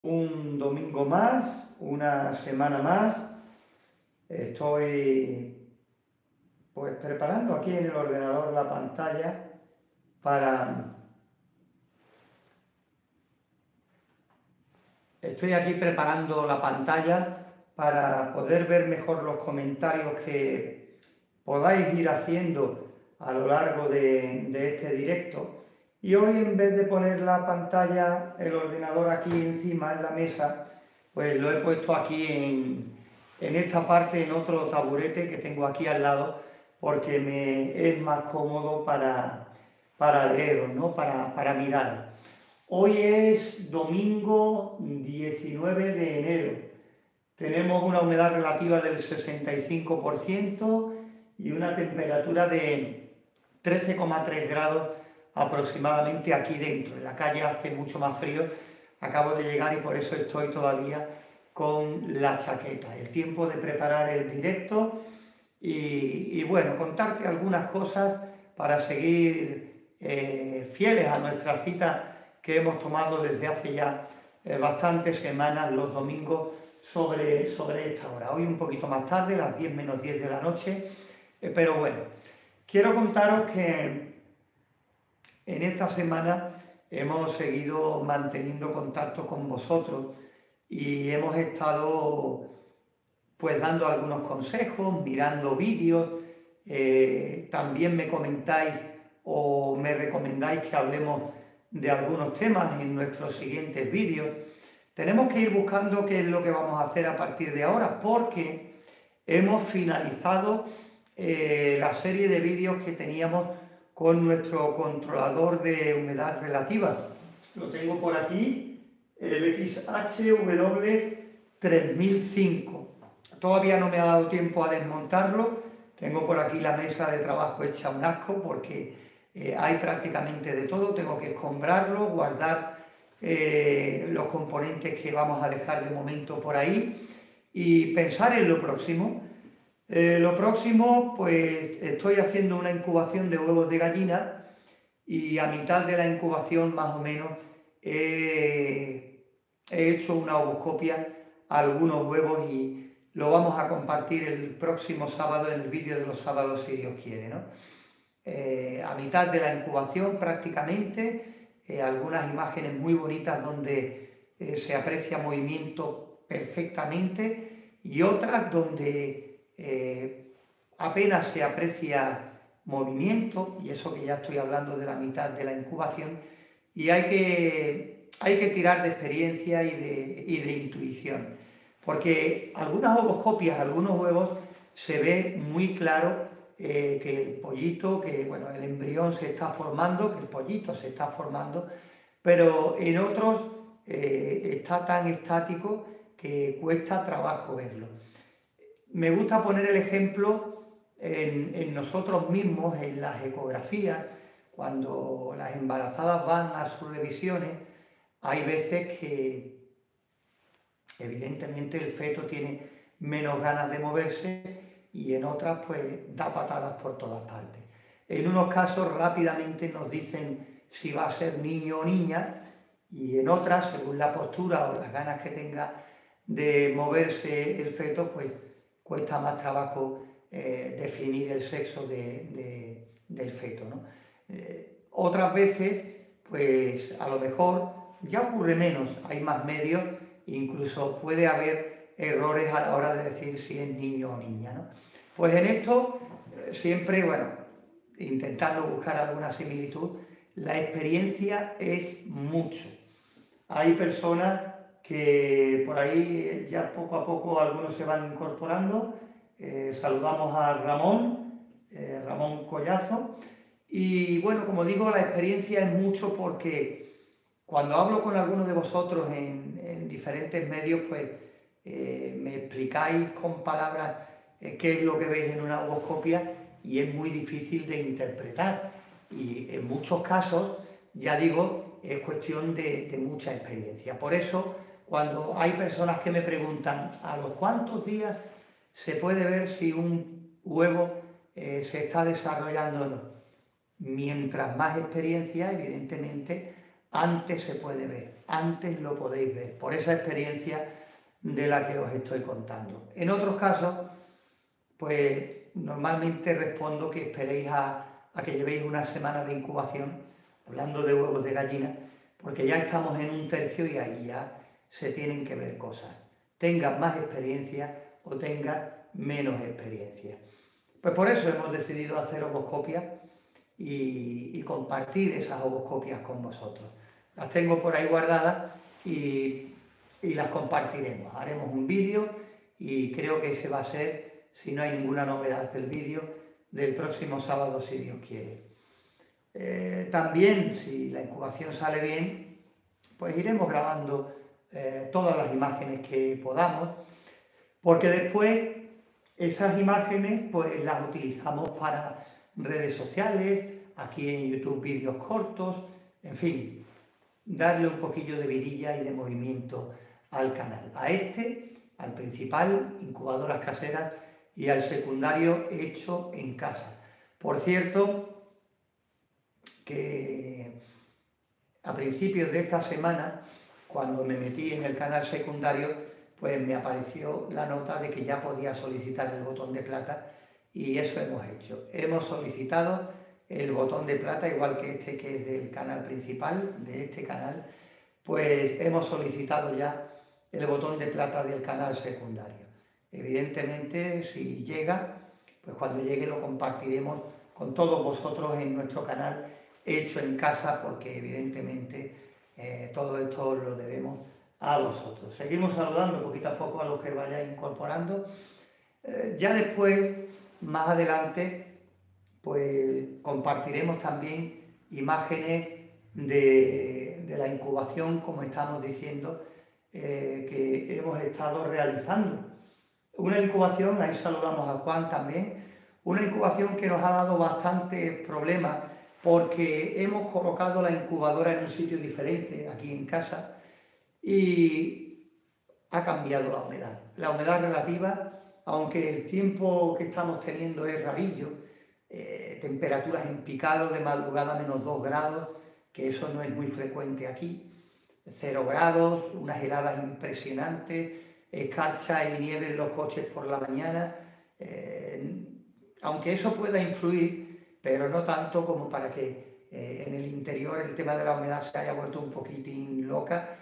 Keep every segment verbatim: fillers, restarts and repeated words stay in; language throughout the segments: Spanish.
Un domingo más, una semana más, estoy pues preparando aquí en el ordenador la pantalla para... Estoy aquí preparando la pantalla para poder ver mejor los comentarios que podáis ir haciendo a lo largo de, de este directo. Y hoy, en vez de poner la pantalla, el ordenador aquí encima en la mesa, pues lo he puesto aquí en, en esta parte, en otro taburete que tengo aquí al lado, porque me es más cómodo para, para leeros, ¿no? Para, para mirar. Hoy es domingo diecinueve de enero. Tenemos una humedad relativa del sesenta y cinco por ciento y una temperatura de trece coma tres grados aproximadamente aquí dentro. En la calle hace mucho más frío. Acabo de llegar y por eso estoy todavía con la chaqueta. El tiempo de preparar el directo y, y bueno, contarte algunas cosas para seguir eh, fieles a nuestra cita que hemos tomado desde hace ya eh, bastantes semanas los domingos sobre, sobre esta hora. Hoy un poquito más tarde, las diez menos diez de la noche, eh, pero bueno, quiero contaros que en esta semana hemos seguido manteniendo contacto con vosotros y hemos estado pues dando algunos consejos, mirando vídeos, eh, también me comentáis o me recomendáis que hablemos de algunos temas en nuestros siguientes vídeos. Tenemos que ir buscando qué es lo que vamos a hacer a partir de ahora, porque hemos finalizado eh, la serie de vídeos que teníamos con nuestro controlador de humedad relativa. Lo tengo por aquí, el X H W tres mil cinco. Todavía no me ha dado tiempo a desmontarlo. Tengo por aquí la mesa de trabajo hecha un asco porque eh, hay prácticamente de todo. Tengo que escombrarlo, guardar eh, los componentes que vamos a dejar de momento por ahí y pensar en lo próximo. Eh, lo próximo, pues estoy haciendo una incubación de huevos de gallina y a mitad de la incubación más o menos eh, he hecho una ovoscopia a algunos huevos y lo vamos a compartir el próximo sábado en el vídeo de los sábados si Dios quiere, ¿no? Eh, a mitad de la incubación prácticamente, eh, algunas imágenes muy bonitas donde eh, se aprecia movimiento perfectamente y otras donde Eh, apenas se aprecia movimiento, y eso que ya estoy hablando de la mitad de la incubación, y hay que, hay que tirar de experiencia y de, y de intuición, porque algunas ovoscopias, algunos huevos, se ve muy claro eh, que el pollito, que bueno, el embrión se está formando, que el pollito se está formando, pero en otros eh, está tan estático que cuesta trabajo verlo. Me gusta poner el ejemplo en, en nosotros mismos, en las ecografías, cuando las embarazadas van a sus revisiones, hay veces que evidentemente el feto tiene menos ganas de moverse y en otras pues da patadas por todas partes. En unos casos rápidamente nos dicen si va a ser niño o niña y en otras, según la postura o las ganas que tenga de moverse el feto, pues cuesta más trabajo eh, definir el sexo de, de, del feto, ¿no? Eh, otras veces, pues a lo mejor ya ocurre menos, hay más medios, incluso puede haber errores a la hora de decir si es niño o niña, ¿no? Pues en esto, eh, siempre, bueno, intentando buscar alguna similitud, la experiencia es mucho. Hay personas que por ahí ya poco a poco algunos se van incorporando. Eh, saludamos a Ramón, eh, Ramón Collazo. Y bueno, como digo, la experiencia es mucho porque cuando hablo con algunos de vosotros en, en diferentes medios, pues eh, me explicáis con palabras eh, qué es lo que veis en una ovoscopia y es muy difícil de interpretar. Y en muchos casos, ya digo, es cuestión de, de mucha experiencia. Por eso, cuando hay personas que me preguntan a los cuántos días se puede ver si un huevo eh, se está desarrollando o no, mientras más experiencia, evidentemente, antes se puede ver. antes lo podéis ver, por esa experiencia de la que os estoy contando. En otros casos, pues normalmente respondo que esperéis a, a que llevéis una semana de incubación, hablando de huevos de gallina, porque ya estamos en un tercio y ahí ya se tienen que ver cosas. Tengas más experiencia o tengas menos experiencia. Pues por eso hemos decidido hacer ovoscopias y, y compartir esas ovoscopias con vosotros. Las tengo por ahí guardadas y, y las compartiremos. Haremos un vídeo y creo que ese va a ser, si no hay ninguna novedad del vídeo, del próximo sábado, si Dios quiere. Eh, también, si la incubación sale bien, pues iremos grabando eh, todas las imágenes que podamos, porque después esas imágenes pues las utilizamos para redes sociales, aquí en YouTube vídeos cortos, en fin, darle un poquillo de vidilla y de movimiento al canal, a este, al principal, incubadoras caseras, y al secundario hecho en casa. Por cierto, que a principios de esta semana, cuando me metí en el canal secundario, pues me apareció la nota de que ya podía solicitar el botón de plata y eso hemos hecho. Hemos solicitado el botón de plata, igual que este que es del canal principal, de este canal, pues hemos solicitado ya el botón de plata del canal secundario. Evidentemente, si llega, pues cuando llegue lo compartiremos con todos vosotros en nuestro canal hecho en casa, porque evidentemente eh, todo esto lo debemos a vosotros. Seguimos saludando poquito a poco a los que vayáis incorporando. Eh, ya después, más adelante, pues compartiremos también imágenes de, de la incubación, como estamos diciendo, eh, que hemos estado realizando. Una incubación, ahí saludamos a Juan también, una incubación que nos ha dado bastantes problemas porque hemos colocado la incubadora en un sitio diferente, aquí en casa, y ha cambiado la humedad. La humedad relativa, aunque el tiempo que estamos teniendo es rarillo, eh, temperaturas en picado de madrugada menos dos grados, que eso no es muy frecuente aquí, cero grados, unas heladas impresionantes, escarcha y nieve en los coches por la mañana, eh, aunque eso pueda influir, pero no tanto como para que eh, en el interior el tema de la humedad se haya vuelto un poquitín loca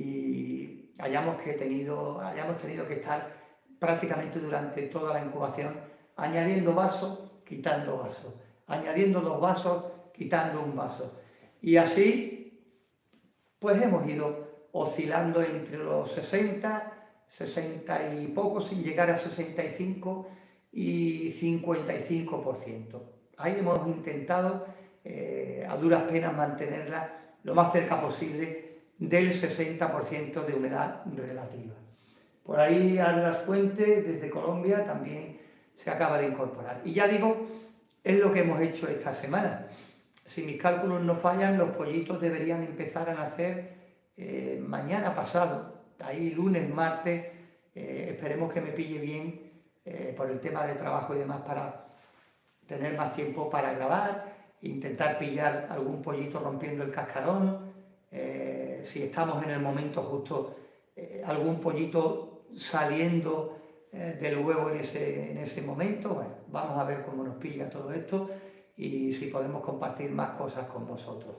y hayamos, que tenido, hayamos tenido que estar prácticamente durante toda la incubación añadiendo vasos, quitando vasos, añadiendo dos vasos, quitando un vaso. Y así, pues hemos ido oscilando entre los sesenta, sesenta y poco, sin llegar a sesenta y cinco y cincuenta y cinco por ciento. Ahí hemos intentado eh, a duras penas mantenerla lo más cerca posible del sesenta por ciento de humedad relativa. Por ahí Atlas Fuentes, desde Colombia, también se acaba de incorporar. Y ya digo, es lo que hemos hecho esta semana. Si mis cálculos no fallan, los pollitos deberían empezar a nacer eh, mañana pasado, ahí lunes, martes, eh, esperemos que me pille bien eh, por el tema de trabajo y demás para tener más tiempo para grabar, intentar pillar algún pollito rompiendo el cascarón, eh, si estamos en el momento justo, eh, algún pollito saliendo eh, del huevo en ese, en ese momento. Bueno, vamos a ver cómo nos pilla todo esto y si podemos compartir más cosas con vosotros.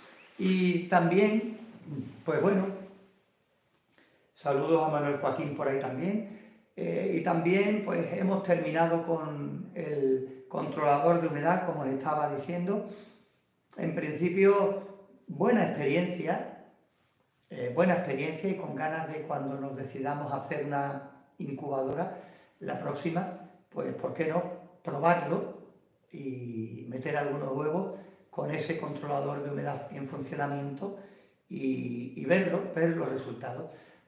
Y también, pues bueno, saludos a Manuel Joaquín por ahí también. Eh, y también pues hemos terminado con el controlador de humedad, como os estaba diciendo. En principio, buena experiencia, eh, buena experiencia y con ganas de cuando nos decidamos a hacer una incubadora, la próxima, pues ¿por qué no probarlo y meter algunos huevos con ese controlador de humedad en funcionamiento y, y verlo, ver los resultados?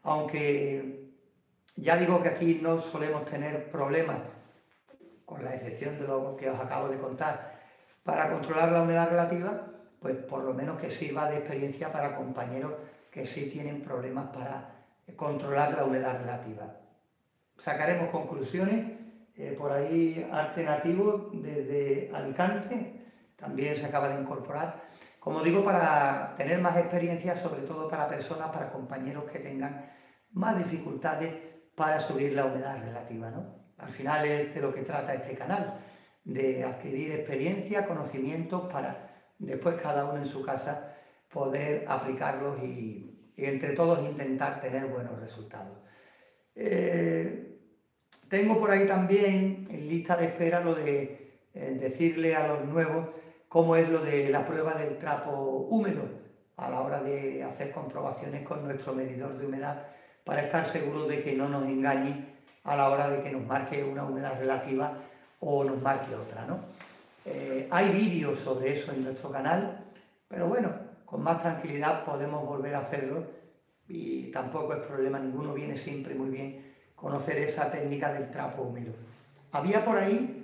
Aunque ya digo que aquí no solemos tener problemas, con la excepción de lo que os acabo de contar, para controlar la humedad relativa, pues por lo menos que sirva de experiencia para compañeros que sí tienen problemas para controlar la humedad relativa. Sacaremos conclusiones, eh, por ahí Arte Nativo desde Alicante, también se acaba de incorporar, Como digo, para tener más experiencia, sobre todo para personas, para compañeros que tengan más dificultades para subir la humedad relativa, ¿no? Al final es de lo que trata este canal, de adquirir experiencia, conocimientos para después cada uno en su casa poder aplicarlos y, y entre todos intentar tener buenos resultados. Eh, tengo por ahí también en lista de espera lo de eh, decirle a los nuevos cómo es lo de la prueba del trapo húmedo a la hora de hacer comprobaciones con nuestro medidor de humedad para estar seguros de que no nos engañe a la hora de que nos marque una humedad relativa o nos marque otra, ¿no? Eh, hay vídeos sobre eso en nuestro canal, pero bueno, con más tranquilidad podemos volver a hacerlo y tampoco es problema ninguno, viene siempre muy bien conocer esa técnica del trapo húmedo. Había por ahí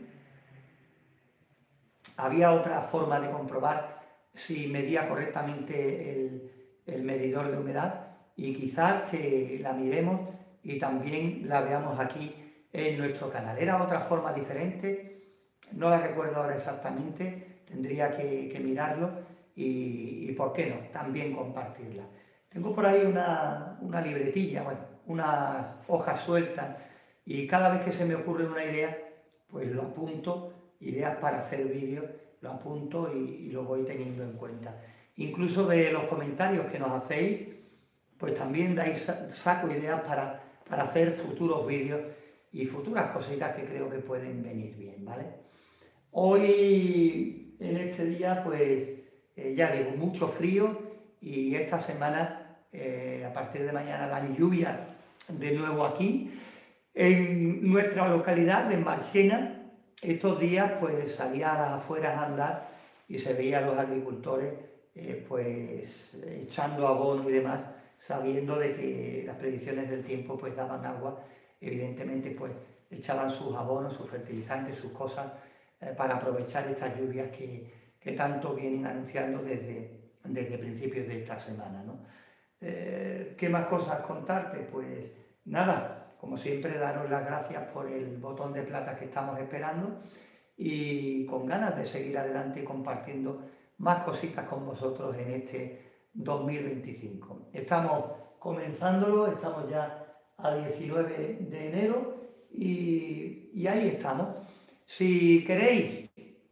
Había otra forma de comprobar si medía correctamente el, el medidor de humedad y quizás que la miremos y también la veamos aquí en nuestro canal. Era otra forma diferente, no la recuerdo ahora exactamente, tendría que, que mirarlo y, y, ¿por qué no?, también compartirla. Tengo por ahí una, una libretilla, bueno, unas hojas sueltas y cada vez que se me ocurre una idea, pues lo apunto. Ideas para hacer vídeos, lo apunto y, y lo voy teniendo en cuenta. Incluso de los comentarios que nos hacéis, pues también dais, saco ideas para, para hacer futuros vídeos y futuras cositas que creo que pueden venir bien, ¿vale? Hoy, en este día, pues eh, ya digo, mucho frío y esta semana, eh, a partir de mañana, dan lluvias de nuevo aquí. En nuestra localidad de Marchena, estos días pues salía a las afueras a andar y se veía a los agricultores eh, pues echando abono y demás, sabiendo de que las predicciones del tiempo pues daban agua, evidentemente pues echaban sus abonos, sus fertilizantes, sus cosas eh, para aprovechar estas lluvias que, que tanto vienen anunciando desde, desde principios de esta semana, ¿no? Eh, ¿Qué más cosas contarte? Pues nada. Como siempre, daros las gracias por el botón de plata que estamos esperando y con ganas de seguir adelante compartiendo más cositas con vosotros en este dos mil veinticinco. Estamos comenzándolo, estamos ya a diecinueve de enero y, y ahí estamos. Si queréis,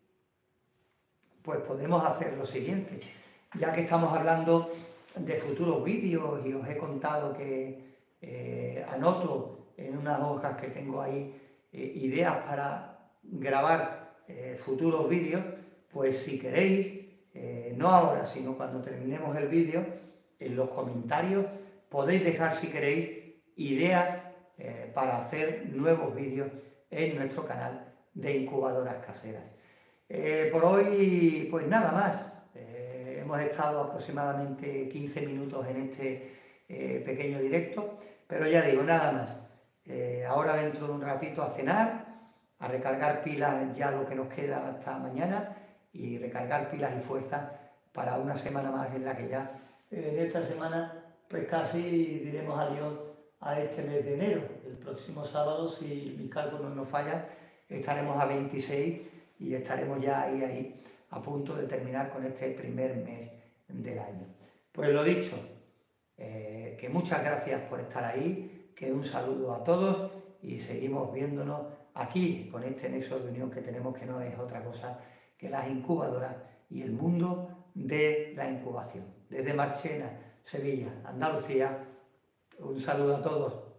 pues podemos hacer lo siguiente. Ya que estamos hablando de futuros vídeos y os he contado que eh, anoto en unas hojas que tengo ahí eh, ideas para grabar eh, futuros vídeos, pues si queréis, eh, no ahora, sino cuando terminemos el vídeo, en los comentarios podéis dejar, si queréis, ideas eh, para hacer nuevos vídeos en nuestro canal de incubadoras caseras. Eh, por hoy, pues nada más. Eh, hemos estado aproximadamente quince minutos en este eh, pequeño directo, pero ya digo, nada más. Eh, ahora dentro de un ratito a cenar, a recargar pilas ya lo que nos queda hasta mañana y recargar pilas y fuerzas para una semana más en la que ya eh, en esta semana pues casi diremos adiós a este mes de enero. El próximo sábado, si mis cálculos no fallan, estaremos a veintiséis y estaremos ya ahí, ahí a punto de terminar con este primer mes del año. Pues lo dicho, eh, que muchas gracias por estar ahí, que un saludo a todos y seguimos viéndonos aquí con este nexo de unión que tenemos, que no es otra cosa que las incubadoras y el mundo de la incubación. Desde Marchena, Sevilla, Andalucía, un saludo a todos.